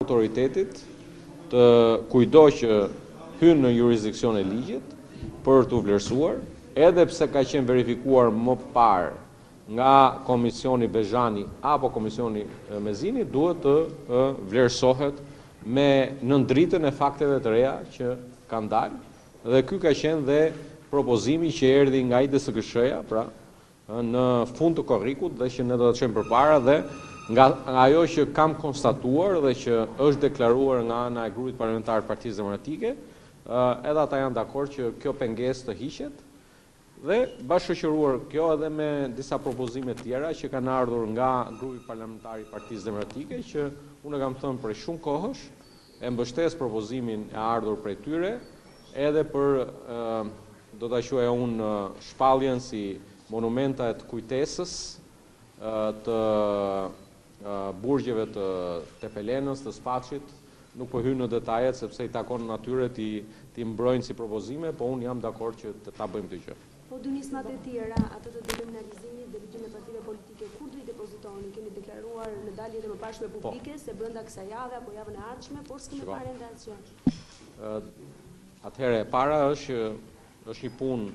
autoritetit të kujdo që hyn në jurisdiksion e ligjit për të vlerësuar, edhe pse ka qenë verifikuar më parë nga Komisioni Bezhani apo Komisioni Mezini, duhet të vlerësohet në dritën e fakteve të reja që kanë dalë, dhe ky ka qenë dhe propozimi që erdhi nga IDSKSH-ja, pra në fund të korrikut, dhe që ne do të çojmë përpara, dhe nga ajo që kam konstatuar dhe që është deklaruar nga ana e grupit parlamentar të Partisë Demokratike, edhe ata janë dakord që kjo pengesë të hiqet, dhe bashkëqëruar kjo edhe me disa propozime tjera që kanë ardhur nga grupi parlamentar i Partisë Demokratike, që unë kam thënë prej shumë kohësh, e mbështes propozimin e ardhur prej tyre, edhe për, do ta quaj unë, shpalljen si monumenta të kujtesës të burgjeve të Tepelenës, të Spaçit. Nuk po hyn në detajet sepse i takon natyre ti mbrojnë si propozime, po unë jam dakord që ta bëjmë këtë gjë. Po dy nismat e tjera, ato të dekriminalizimit dhe ligjin e partive politike, kur do i depozitoni? Keni deklaruar në daljet e mëparshme publike se brenda kësaj jave apo javën e ardhshme, por s'kemi parë ende asgjë. Atëherë, e para është një punë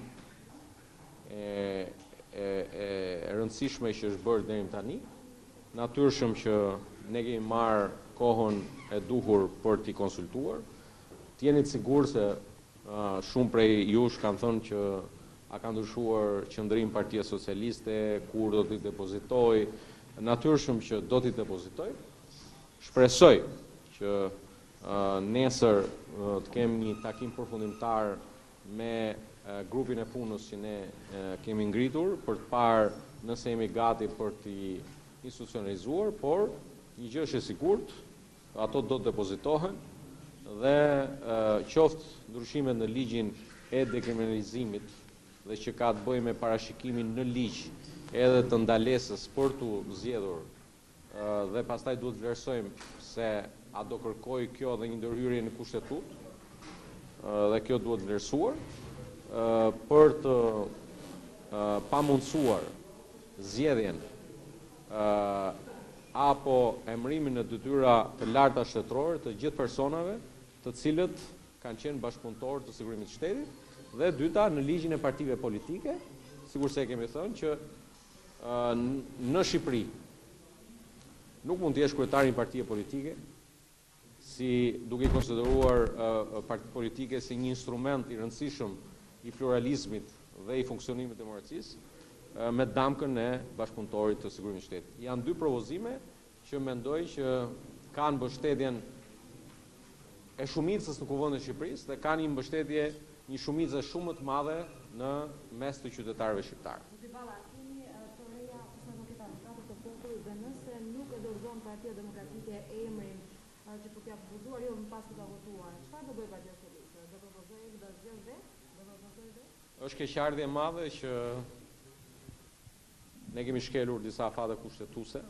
e rëndësishme që është bërë deri tani. Natyrshëm që ne kemi marrë kohën e duhur për t'i konsultuar. T'jeni të sigurt se shumë prej jush kanë thënë që a ka ndryshuar qëndrim Partia Socialiste, kur do t'i depozitoj. Natyrshëm që do t'i depozitoj. Shpresoj që nesër të kemi një takim përfundimtar me grupin e punës që ne kemi ngritur për të parë nëse jemi gati për t'i institucionalizuar, por një gjë është e sigurt, ato do të depozitohen dhe qoftë ndryshimet në ligjin e dekriminalizimit dhe që ka të bëjë me parashikimin në ligj edhe të ndalesës për t'u zgjedhur dhe pastaj duhet të vlerësojmë se a do kërkoj kjo dhe një ndërhyrje në kushtetut dhe kjo duhet vlerësuar për të pamundsuar zgjedhjen apo emërimin në detyra të larta shtetërore të gjithë personave të cilët kanë qenë bashkëpunëtorë të sigurimit të shtetit, dhe dyta në ligjin e partive politike, sigurisht e kemi thënë që në Shqipëri nuk mund të jesh kryetari i një partie politike si duke i konsideruar partitë politike si një instrument i rëndësishëm i pluralizmit dhe i funksionimit të demokracisë, me damkën e bashkëpunëtorit të sigurimit të shtetit. Janë dy propozime që mendoj që kanë mbështetjen e shumicës në kuvendin e Shqipërisë dhe kanë një mbështetje një shumicë shumë më të madhe në mes të qytetarëve shqiptarë. Dhe nëse nuk e dorëzon Partia Demokratike emrin që po t'ia propozuar jo më pas të ka votuar, çfarë do bëj Partia Socialiste? Do propozojë do zgjedh vetë? Është keqardhje e madhe që ne kemi shkelur disa afate kushtetuese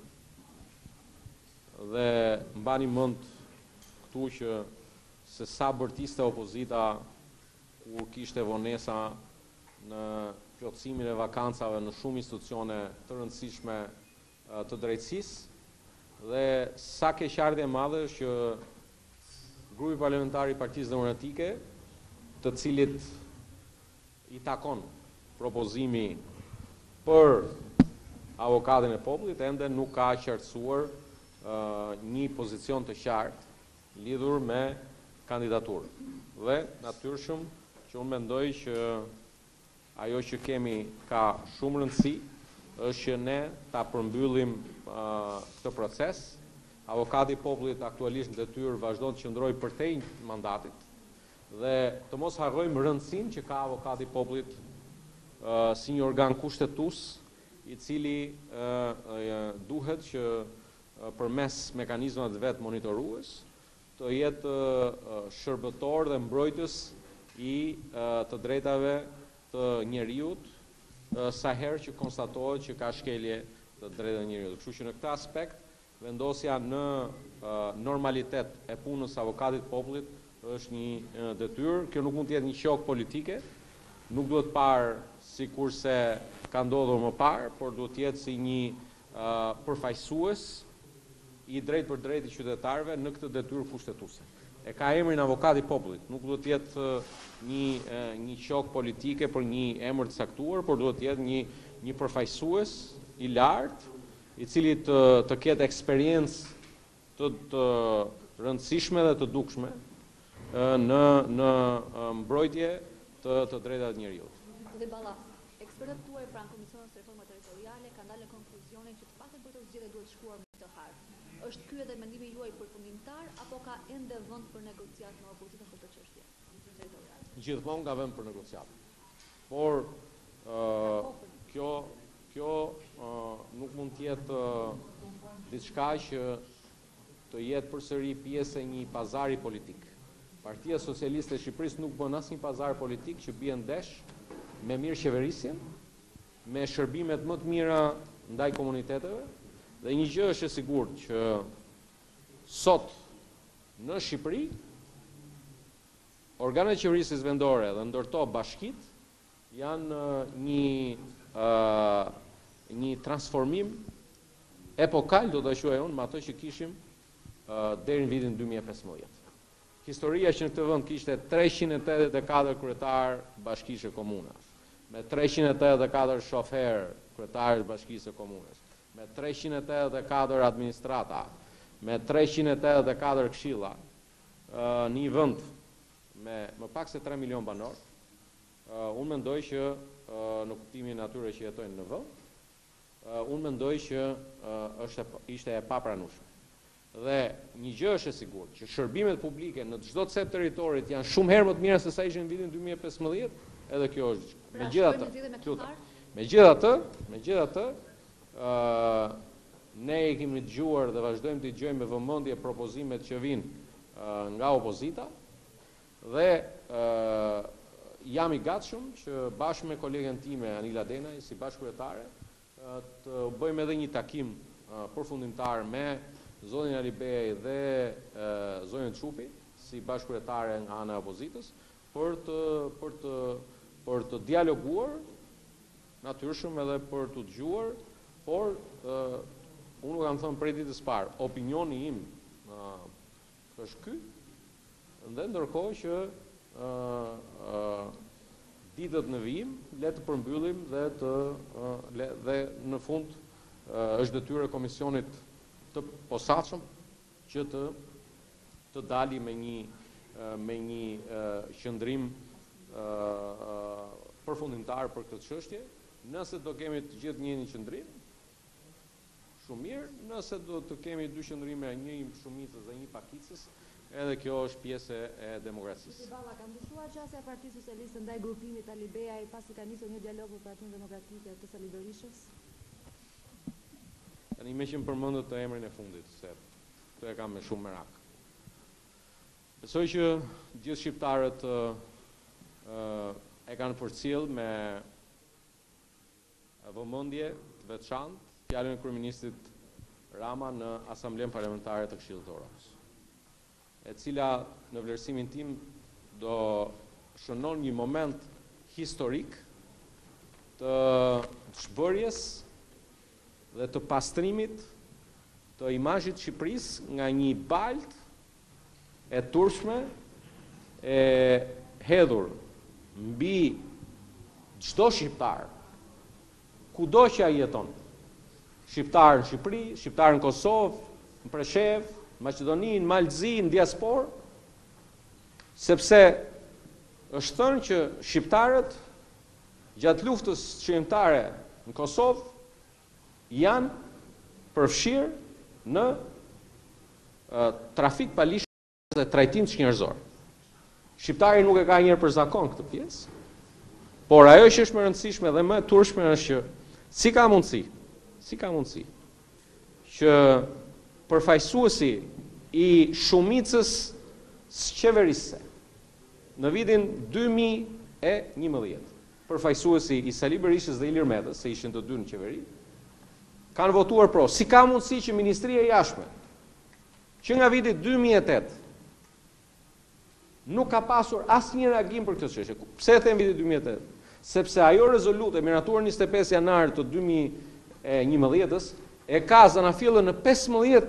dhe mbani mend këtu që se sa bërtiste opozita kur kishte vonesa në plotësimin e vakancave në shumë institucione të rëndësishme të drejtësisë dhe sa keqardhje e madhe është që grupi parlamentar i Partisë Demokratike, të cilit i takon propozimi për avokatin e popullit, ende nuk ka qartësuar një pozicion të qartë lidhur me kandidaturën. Dhe natyrshëm që unë mendoj që ajo që kemi ka shumë rëndësi është që ne ta përmbyllim këtë proces. Avokati i popullit aktualisht në detyrë vazhdon të qëndrojë përtej mandatit dhe të mos harrojmë rëndësinë që ka avokati i popullit si një organ kushtetues i cili duhet që përmes mekanizmave vet monitorues të jetë shërbëtor dhe mbrojtës i të drejtave të njeriut sa herë që konstatohet që ka shkelje të drejtave të njeriut. Kështu që në këtë aspekt vendosja në normalitet e punës avokatit popullit është një detyrë. Kjo nuk mund të jetë një shok politike, nuk duhet parë si kurse ka ndodhur më parë, por duhet të jetë si një përfaqësues i drejt për drejt i qytetarëve në këtë detyrë kushtetuese. E ka emrin avokat i popullit, nuk duhet të jetë një qok politike për një emër të caktuar, por duhet të jetë një përfaqësues i lartë, i cili të ketë eksperiencë të rëndësishme dhe të dukshme në mbrojtje të drejtave të njerëzit. Ekspertët tuaj pranë Komisionit të Reformave Territoriale kanë dalë në konkluzionin që të paktën për të zgjedhje duhet shkuar me këtë harë. Është ky edhe mendimi juaj përfundimtar apo ka ende vend për negociat me opozitën për këtë çështje territoriale? Gjithmonë ka vend për negociat. Por kjo nuk mund të jetë diçka që të jetë përsëri pjesë e një pazari politik. Partia Socialiste e Shqipërisë nuk bën asnjë pazar politik që bie ndesh me mirëqeverisjen, me shërbimet më të mira ndaj komuniteteve, dhe një gjë është e sigurt që sot në Shqipëri organet e qeverisë vendore dhe ndërto bashkit janë një transformim epokal, do ta quaj unë, me ato që kishim deri në vitin 2015. Historia që në këtë vend kishte 384 kryetar bashkisë e komunave, me 384 shofer kryetarë bashkisë e komunës, me 384 administrata, me 384 këshilla, një vend me më pak se 3 milion banor, unë mendoj që në kuptimin atyre që jetojnë në vend, unë mendoj që ishte e papranueshme. Dhe një gjë është e sigurt, që shërbimet publike në çdo cep territorit janë shumë herë më të mira se sa ishin në vitin 2015, edhe kjo është. Megjithatë, ne e kemi dëgjuar dhe vazhdojmë të dëgjojmë me vëmendje propozimet që vijnë nga opozita dhe jam i gatshëm që bashkë me kolegen time Anila Denaj si bashkëkryetare të bëjmë edhe një takim përfundimtar me zonin Alibej dhe zonin Çupi si bashkëkryetare nga ana e opozitës për të dialoguar, natyrshëm edhe për të dëgjuar, por unë kam thënë prej ditës parë, opinioni im është ky, dhe ndërkohë që ditët në vijim le të përmbyllim dhe në fund është detyrë e komisionit të posaçëm që të dali me një qëndrim përfundimtar për këtë çështje. Nëse do kemi të gjithë një qëndrim, shumë mirë. Nëse do të kemi dy qëndrime, një shumicës dhe një pakicës, edhe kjo është pjesë e demokracisë. Balla, ka ndryshuar qasja e Partisë Socialiste ndaj grupimit Alibejaj pasi ka nisur një dialog me Partinë Demokratike të Sali Berishës? Tani me që më përmendët të emrin e fundit, se këtë e kam me shumë merak. Besoj që gjithë shqiptarët e kanë përcjell me vëmendje të veçantë fjalën e kryeministit Rama në Asamblenë Parlamentare të Këshillit të Evropës, e cila në vlerësimin tim do shënon një moment historik të zhbërjes dhe të pastrimit të imazhit të Shqipërisë nga një balt e turpshme e hedhur mbi çdo shqiptar, kudo që ai jeton. Shqiptar në Shqipëri, shqiptar në Kosovë, në Preshevë, Maqedoni, në Malzi, në diasporë, sepse është thënë që shqiptarët gjatë luftës çmimtare në Kosovë janë përfshirë në trafik palish dhe trajtim çnjerëzor. Shqiptari nuk e ka njerë për zakon këtë pjesë, por ajo që është më rëndësishme dhe më e turpshme është që si ka mundësi që përfaqësuesi i shumicës qeverisë në vitin 2011, përfaqësuesi i Sali Berishës dhe Ilir Metës, se ishin të dy në qeveri, kanë votuar pro. Si ka mundësi që Ministria e Jashtme, që nga viti 2008 nuk ka pasur asnjë reagim për këtë çështje. Pse e them viti 2008? Sepse ajo rezolutë miraturë 25 janar të 2011-s e ka zanafillën në 15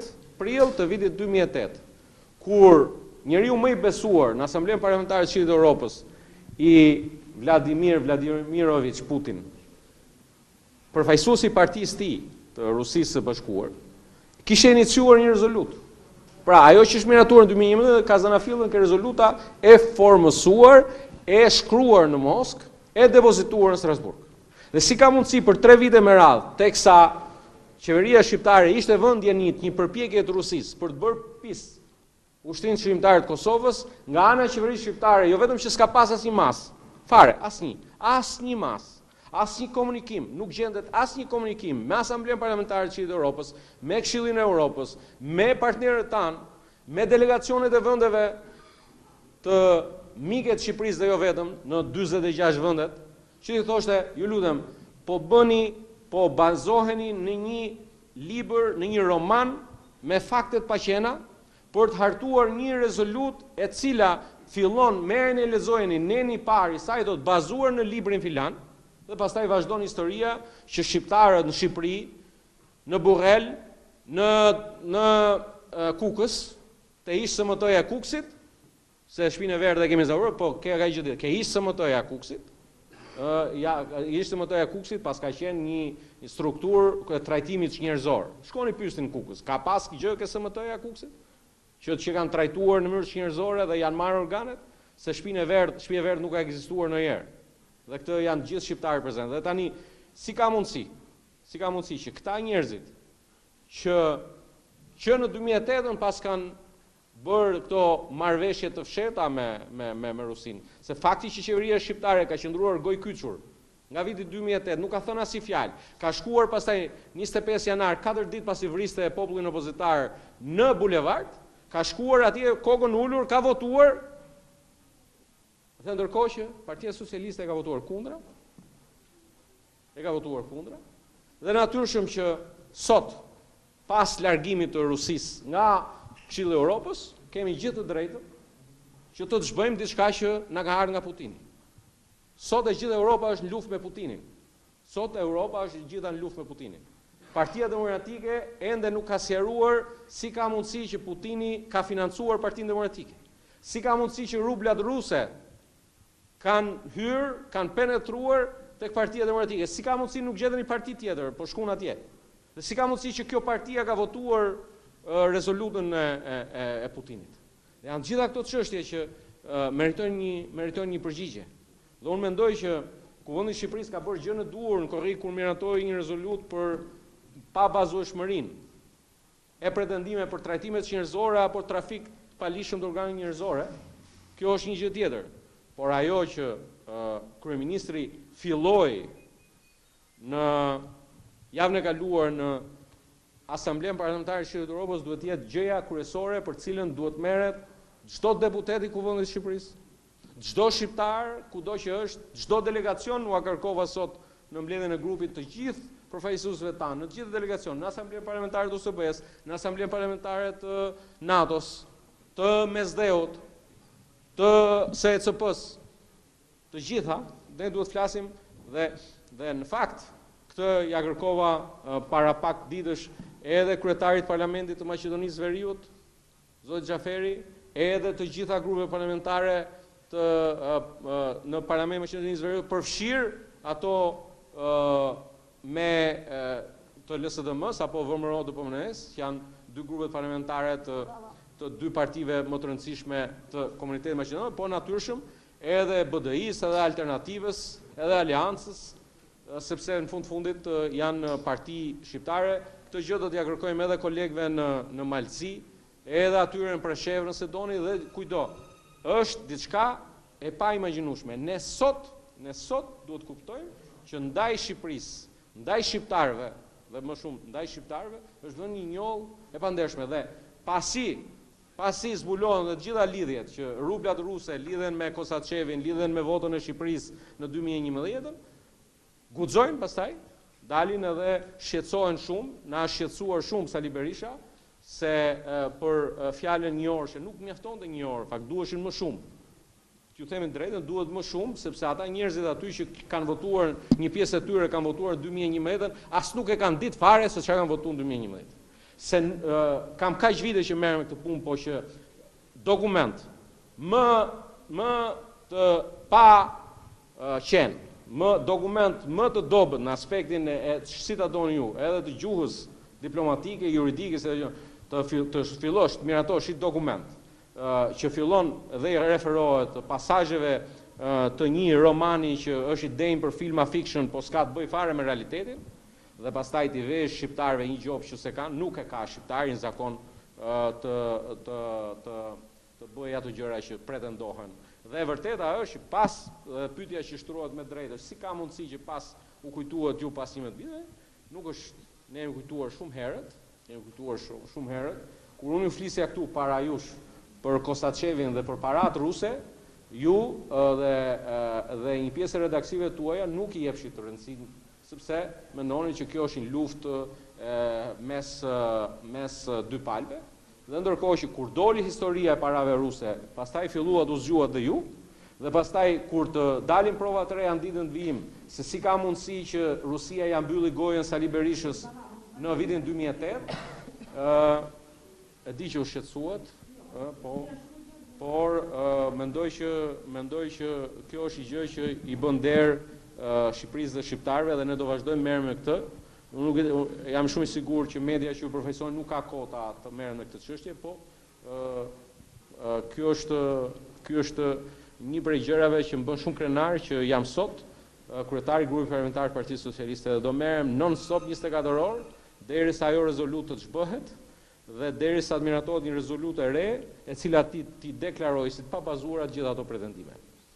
prill të vitit 2008, kur njeriu më i besuar në Asamblenë Parlamentare të Këshillit të Evropës, i Vladimir Vladimirovich Putin, përfaqësuesi i partisë tij të Rusisë së Bashkuar, kishte iniciuar një rezolut. Pra, ajo që është miratuar në 2011 ka zanafillën ke rezoluta e formësuar, e shkruar në Moskë, e depozituar në Strasburg. Dhe si ka mundësi për 3 vite me radhë, teksa qeveria shqiptare ishte vendjenit një përpjekje të Rusisë për të bërë pis Ushtrinë Shqiptare të Kosovës, nga ana e qeverisë shqiptare, jo vetëm që s'ka pas asnjë mas, fare, asnjë mas, asnjë komunikim, nuk gjendet asnjë komunikim me Asamblenë Parlamentare të Këshillit të Evropës, me Këshillin e Evropës, me partnerët tanë, me delegacionet e vendeve të miket Shqipërisë dhe jo vetëm në 46 vendet, që i thoshte, ju lutem, po bazoheni në një libër, në një roman me faktet paqena për të hartuar një rezolut e cila fillon merrni e lexojeni neni i parë i saj do të bazuar në librin filan, dhe pastaj vazhdon historia që shqiptarët në Shqipëri, në Burrel, në Kukës, te ish SMT-ja Kukësit, se shpinë e verdhe kemi zaurur, po ka gjë tjetër, ke ish SMT-ja Kukësit, ish SMT-ja Kukësit pas ka qenë një strukturë e trajtimit njerëzor. Shkoni pyesni në Kukës, ka pas gjë ke SMT-ja Kukësit? Që kanë trajtuar në mënyrë njerëzore dhe janë marrë organet, se shtëpia e verdh nuk ka ekzistuar ndonjëherë. Dhe këtë janë gjithë shqiptarë prezente. Dhe tani, si ka mundësi që këta njerëzit që në 2008 pas kanë bërë këto marrëveshje të fshehta me Rusinë, se fakti që qeveria shqiptare ka qëndruar gojkyçur nga viti 2008, nuk ka thënë asnjë fjalë, ka shkuar pastaj 25 janar, 4 ditë pasi vriste popullin opozitar në bulevard, ka shkuar atje kokën ulur, ka votuar. Dhe ndërkohë që Partia Socialiste ka votuar kundra, dhe natyrshëm që sot, pas largimit të Rusisë nga Këshilli i Evropës, kemi gjithë të drejtën që të ç'bëjmë diçka që na ka ardhur nga Putini. Sot e gjithë Europa është në luftë me Putinin. Partia Demokratike ende nuk ka sqaruar si ka mundësi që Putini ka financuar Partinë Demokratike. Si ka mundësi që rublat ruse kanë hyrë, kanë penetruar tek Partia Demokratike. Si ka mundësi nuk gjeten një parti tjetër, po shkon atje. Dhe si ka mundësi që kjo partia ka votuar rezolutën e Putinit. Dhe janë gjitha këto çështje që meritojnë një përgjigje. Dhe unë mendoj që Kuvendi i Shqipërisë ka bërë gjë në duhur në korrik kur miratoi një rezolut për pabazueshmërinë e pretendime për trajtimet njerëzore apo trafik palishëm të organeve njerëzore. Kjo është një gjë tjetër. Por ajo që kryeministri filloi në javën e kaluar në Asamblenë Parlamentare të Këshillit të Evropës duhet të jetë gjëja kryesore për cilën duhet merret çdo deputet i Kuvendit të Shqipërisë, çdo shqiptar, kudo që është, çdo delegacion, ua kërkova sot në mbledhjen e grupit të gjithë përfaqësuesve tanë, në të gjithë delegacion, në Asamblenë Parlamentare të OSBE-s, në Asamblenë Parlamentare të NATO-s, të Mesdheut, të SECP-s, të gjitha, ne duhet të flasim dhe në fakt këtë ja kërkova para pak ditësh edhe kryetarit parlamentit të Maqedonisë së Veriut, zoti Xhaferi, edhe të gjitha grupeve parlamentare në Parlamentin e Maqedonisë së Veriut, përfshir ato me të LSDM-s apo VMRO-DPMNE-s, që janë 2 grupet parlamentare të 2 partive më të rëndësishme të komunitetit maqedon, po natyrshëm edhe BDI-s, edhe Alternativës, edhe Aleancës, sepse në fundit janë parti shqiptare. Këtë gjë do t'ja kërkojmë edhe kolegëve në Malci, edhe atyre në Preshevë, në Sedoni dhe kujdo. Është diçka e pa imagjinueshme. Ne sot duhet kuptojmë që ndaj Shqipërisë, ndaj shqiptarëve dhe më shumë ndaj shqiptarëve është vënë një njollë e pandershme dhe pasi zbulohen dhe të gjitha lidhjet që rublat ruse lidhen me Kosaçevin, lidhen me votën e Shqipërisë në 2011, guxojnë pastaj, dalin edhe shqetësohen shumë, na shqetësuar shumë Sali Berisha, se për fjalën një orë, që nuk mjaftonte një orë, fakt duheshin më shumë. Ju themi drejtën, duhet më shumë, sepse ata njerëzit aty që kanë votuar, një pjesë e tyre kanë votuar 2011, as nuk e kanë ditë fare se çfarë kanë votuar në 2011. se kam kaq vite që merrem me këtë punë, po që dokument më të pa qenë, dokument më të dobët në aspektin e si ta doni ju, edhe të gjuhës diplomatike, juridike, të fillosh të miratosh një dokument që fillon dhe i referohet pasazheve të një romani që është i denjë për filma fiction, po s'ka të bëj fare me realitetin, dhe pastaj t'i vesh shqiptarëve një gjop që se kanë, nuk e ka shqiptari në zakon të bëj ato gjëra që pretendohen. Dhe e vërteta është që pas pyetja që shtruhet me drejtë, si ka mundësi që pas u kujtuat ju pas 11 viteve, nuk është, ne jemi kujtuar shumë herët, kur unë ju flisja këtu para jush për Kosaçevin dhe për parat ruse, ju dhe një pjesë e redaksive tuaja nuk i jepshit të rëndësinë, sepse mendonin që kjo është një luftë mes dy palëve, dhe ndërkohë që kur doli historia e parave ruse, pastaj filluat u zgjuat dhe ju, dhe pastaj kur të dalin provat të reja në ditën të vijim, se si ka mundësi që Rusia ja mbylli gojën Sali Berishës në vitin 2008, e di që u shqetësuat, por mendoj që kjo është një gjë që i bën der Shqipërisë dhe shqiptarëve dhe ne do vazhdojmë merrem me këtë. Unë jam shumë i sigurt që media që ju përfaqësojnë nuk ka kota të merren me këtë çështje, po ky është një prej gjërave që më bën shumë krenar që jam sot kryetari i grupit parlamentar të Partisë Socialiste dhe do merrem non-stop 24 orë derisa ajo rezolutë të zhbëhet dhe derisa të miratohet një rezolutë e re e cila ti deklaroj si të pabazuara gjithë ato pretendime.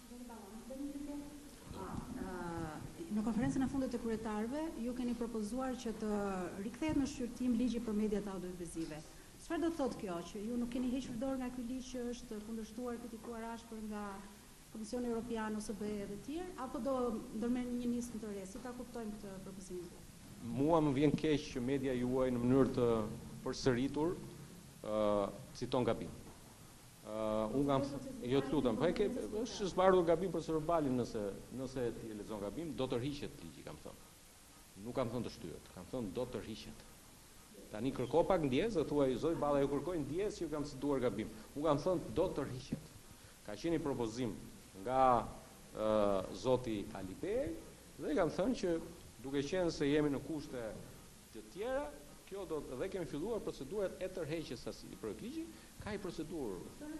Në konferencën e fundit të kryetarëve, ju keni propozuar që të rikthehet në shqyrtim ligji për mediat audiovizive. Çfarë do të thotë kjo, që ju nuk keni hequr dorë nga ky ligj që është kundërshtuar, kritikuar ashpër nga Komisioni Evropian ose BE dhe të tjerë, apo do ndërmerrni një nismë të re? Si ta kuptojmë këtë propozim? Mua më vjen keq që media juaj në mënyrë të përsëritur citon gabim. Unë kam, jo të lutem, është zbardhur gabim për Sorbalin nëse ti e lexon gabim, do tërhiqet ligji, kam thënë. Nuk kam thënë të shtyhet, kam thënë do tërhiqet. Tani kërko pak ndjes, dhe thuaj zoj Balla ju kërkoj ndjes që kam cituar gabim. Unë kam thënë do tërhiqet. Ka qenë një propozim nga zoti Alipej dhe kam thënë që duke qenë se jemi në kushte të tjera, kjo do dhe kemi filluar procedurat e tërheqjes së projektligji, ka i procedurë.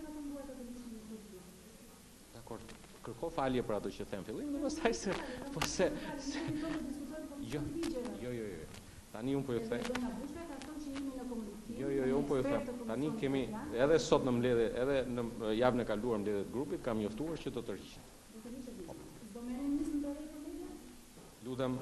Dakor, kërko falje për ato që them fillim dhe pastaj se jo. Tani unë po ju them. Jo, unë po ju them. Tani kemi edhe sot në mbledhje, edhe në javën e kaluar mbledhje të grupit kam njoftuar që do të tërhiqet. Lutem,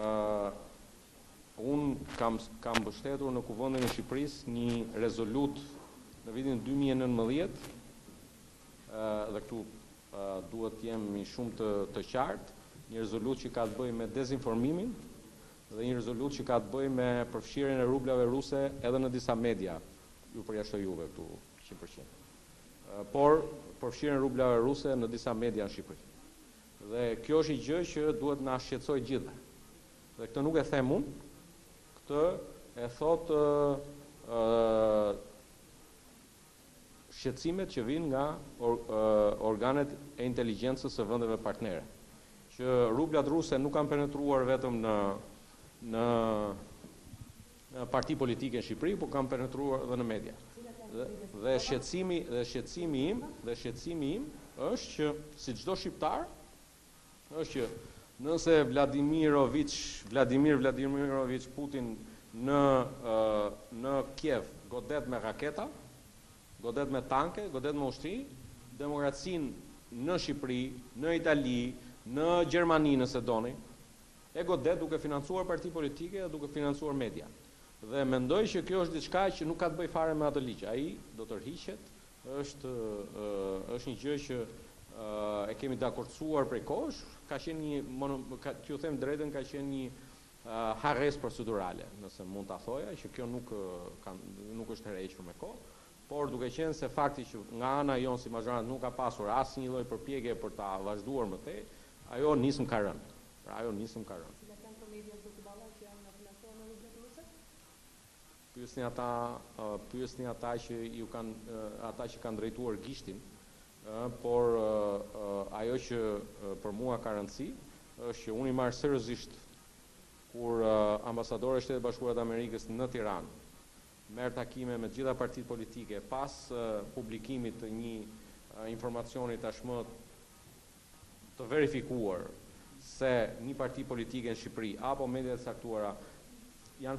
unë kam mbështetur në Kuvendin e Shqipërisë një rezolut në vitin 2019 dhe këtu duhet të jemi shumë të qartë, një rezolut që ka të bëjë me dezinformimin dhe një rezolut që ka të bëjë me përfshirjen e rublave ruse edhe në disa media, ju përjashtoj juve këtu 100%. Por përfshirjen e rublave ruse në disa media në Shqipëri. Dhe kjo është një gjë që duhet na shqetësojë gjithë. Dhe këtë nuk e them unë, këtë e thot shqetësimet që vinë nga organet e inteligjencës së vendeve partnere, që rublat ruse nuk kanë penetruar vetëm në parti politike në Shqipëri, por kanë penetruar edhe në media. Dhe shqetësimi im është që si çdo shqiptar është që nëse Vladimir Vladimirović Putin në Kiev godet me raketa, godet me tanke, godet me ushtri, demokracinë në Shqipëri, në Itali, në Gjermani nëse doni, e godet duke financuar parti politike dhe duke financuar media. Dhe mendoj që kjo është diçka që nuk ka të bëj fare me atë ligj. Ai do të rhiqet, është një gjë që e kemi dakordsuar prej kohësh, ka qenë t'ju them drejtën, ka qenë një harres procedurale, nëse mund ta thoja, që kjo nuk është herequr me kohë. Por duke qenë se fakti që nga ana jonë si mazhorantë nuk ka pasur asnjë lloj përpjekje për ta vazhduar më tej, ajo nisëm ka rënë. Pra ajo nisëm ka rënë. Cilat janë komediat do të balla që janë financuar me rublet ruse? pyesni ata që ata që kanë drejtuar gishtin, por ajo që për mua ka rëndësi është që unë i marr seriozisht kur ambasadori i Shtetit Bashkuar të Amerikës në Tiranë merr takime me gjitha partitë politike pas publikimit të një informacioni tashmë të verifikuar se një parti politike në Shqipëri apo mediat e caktuara janë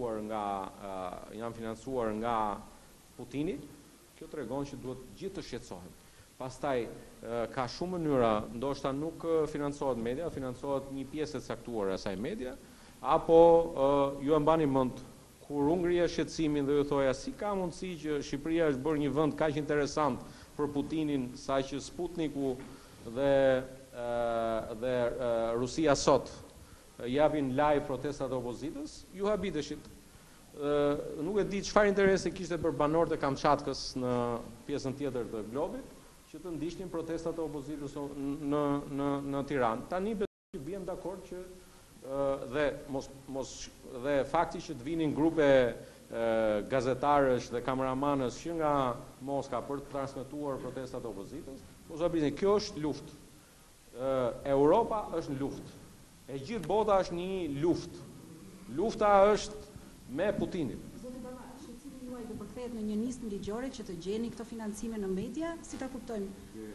financuar nga Putini, kjo tregon që duhet gjithë të shqetësohen. Pastaj ka shumë mënyra, ndoshta nuk financohet media, financohet një pjesë e caktuar e asaj media, apo ju e mbani mend kur unë ngrija shqetësimin dhe ju thoja si ka mundësi që Shqipëria është bërë një vend kaq interesant për Putinin, saqë Sputniku dhe Rusia sot japin live protestat e opozitës, ju habiteshit. Nuk e di çfarë interesi kishte për banorët e Kamçatkës në pjesën tjetër të globit që të ndiqnin protestat e opozitës në Tiranë. Tani besoj që bien dakord që dhe fakti që të vinin grupe gazetarësh dhe kameramanës që nga Moska për të transmetuar protestat e opozitës, mos habiteni, kjo është luftë. Europa është në luftë. E gjithë bota është një luftë. Lufta është me Putinin. Zoti Baba, shqetësimi juaj do përkthehet në një nismë ligjore që të gjeni këto financime në media, si ta kuptojmë?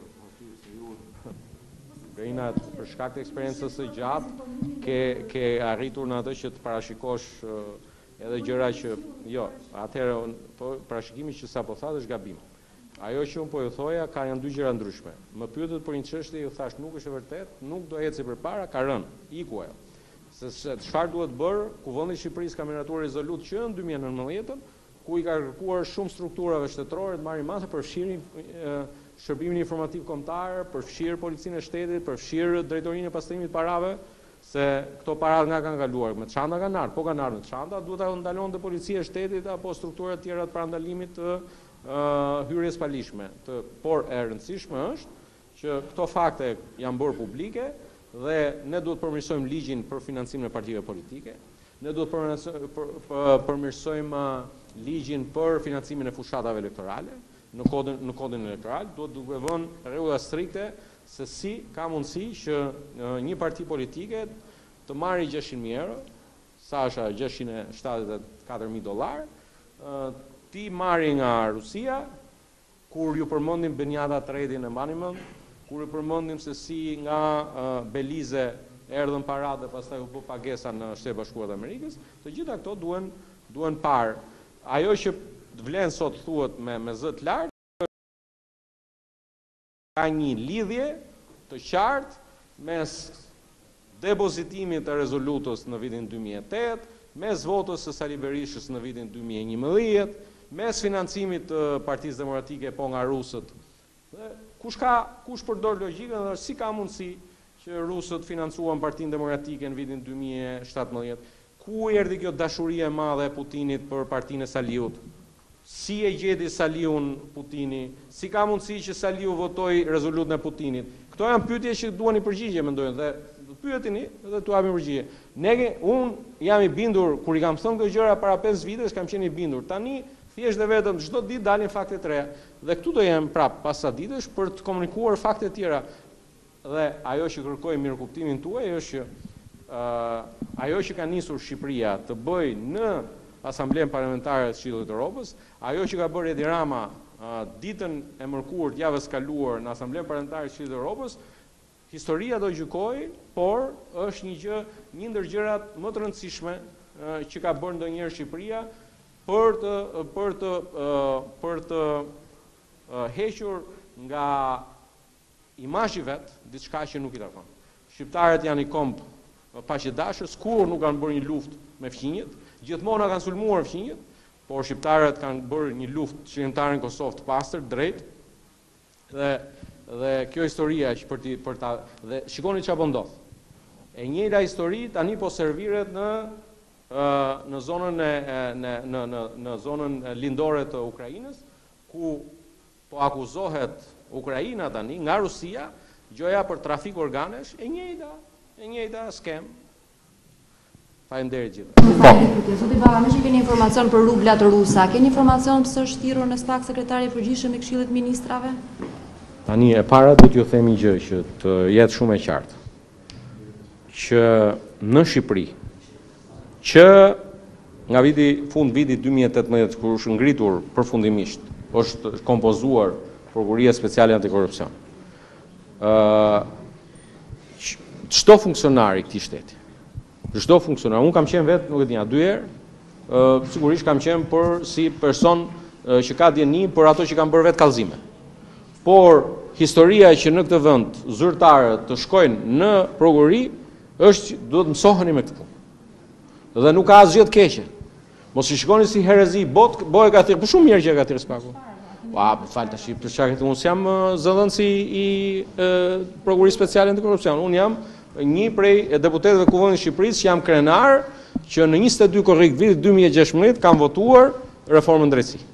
Grina, për shkak të eksperiencës së gjatë, ke arritur në atë që të parashikosh edhe gjëra që jo, atëherë parashikimi që sapo thatë është gabim. Ajo që unë po ju thoja janë dy gjëra ndryshme. Më pyetët për një çështje, ju thash nuk është e vërtet, nuk do eci përpara, ka rënë, iku ajo. Se çfarë duhet bërë, Kuvendi i Shqipërisë ka miratuar rezolut që në 2019, ku i ka kërkuar shumë strukturave shtetërore të marrin masë për fshirjen shërbimin informativ kombëtar, për fshirë policinë e shtetit, për fshirë drejtorinë e pastrimit parave, se këto parat nga kanë kaluar, me çanta kanë ardhur, po kanë ardhur me çanta, duhet ta ndalonte policia e shtetit apo struktura të tjera të parandalimit të hyrjes palishme. Por e rëndësishme është që këto fakte janë bërë publike dhe ne duhet përmirësojmë ligjin për financimin e partive politike, ne duhet përmirësojmë ligjin për financimin e fushatave elektorale, në kodin elektoral, duhet vënë rregulla strikte se si ka mundësi që një parti politike të marrë 600.000 euro, sa është $674.000, ti marri nga Rusia, kur ju përmendim Benjada Tredin e mbani mend, kur ju përmendim se si nga Belize erdhën paratë dhe pastaj u bë pagesa në Shtetet Bashkuara të Amerikës, të gjitha këto duhen parë. Ajo që vlen sot thuhet me zë të lartë, ka një lidhje të qartë mes depozitimit të rezolutës në vitin 2008, mes votës së Sali Berishës në vitin 2011, mes financimit të Partisë Demokratike po nga rusët. Kush përdor logjikën dhe si ka mundësi që rusët financuan Partinë Demokratike në vitin 2017? Ku erdhi kjo dashuria e madhe e Putinit për Partinë e Saliut? Si e gjeti Saliun Putini? Si ka mundësi që Saliu votoi rezolutën e Putinit? Këto janë pyetje që duan i përgjigje, mendojnë, dhe pyetini dhe t'u japim përgjigje. Unë jam i bindur, kur i kam thënë këto gjëra para 5 vitesh, kam qenë i bindur. Tani thjesht dhe vetëm çdo ditë dalin fakte të reja. Dhe këtu do jem prap pas sa ditësh për të komunikuar fakte të tjera. Dhe ajo që kërkoj mirëkuptimin tuaj është që ajo që ka nisur Shqipëria të bëjë në Asamblenë Parlamentare të Këshillit të Evropës, ajo që ka bërë Edi Rama ditën e mërkurë të javës kaluar në Asamblenë Parlamentare të Këshillit të Evropës, historia do gjykojë, por është një ndër gjërat më të rëndësishme që ka bërë ndonjëherë Shqipëria për të hequr nga imazhi vet diçka që nuk i takon. Shqiptarët janë i komb paqëdashës, kur nuk kanë bërë një luftë me fqinjet, gjithmonë kanë sulmuar fqinjet, por shqiptarët kanë bërë një luftë qytetarën Kosovë të pastër, drejt, dhe kjo historia që për ta dhe shikoni çfarë po ndodh. E njëjta histori tani po serviret në zonën lindore të Ukrainës, ku po akuzohet Ukraina tani nga Rusia, gjoja për trafik organesh, e njëjta skem. Faleminderit gjithë. Zoti Baba, më që keni informacion për rublat rusa, keni informacion pse është thirrur në SPAK sekretari i përgjithshëm i Këshillit Ministrave? Tani e para do t'ju themi gjë që të jetë shumë e qartë. Që në Shqipëri, që nga fund vitit 2018 kur është ngritur përfundimisht, është kompozuar Prokuria Speciale Antikorrupsion. Çdo funksionari i këtij shteti, çdo funksionar, unë kam qenë vetë, nuk e di, 2 herë, sigurisht kam qenë si person që ka dieni për ato që kanë bërë vetë kallëzime. Por historia që në këtë vend zyrtarët të shkojnë në prokuri është duhet mësoheni me këtë punë. Dhe nuk ka asgjë të keqe. Mos i shikoni si herezi, boje ka thirrë, po shumë mirë që ka thirrë SPAK-u. Fal tash, për çka unë jam zëdhënësi i Prokurisë Speciale Antikorrupsion. Unë jam një prej deputetëve të Kuvendit të Shqipërisë që jam krenar që në 22 korrik vitit 2016 kam votuar reformën drejtësi.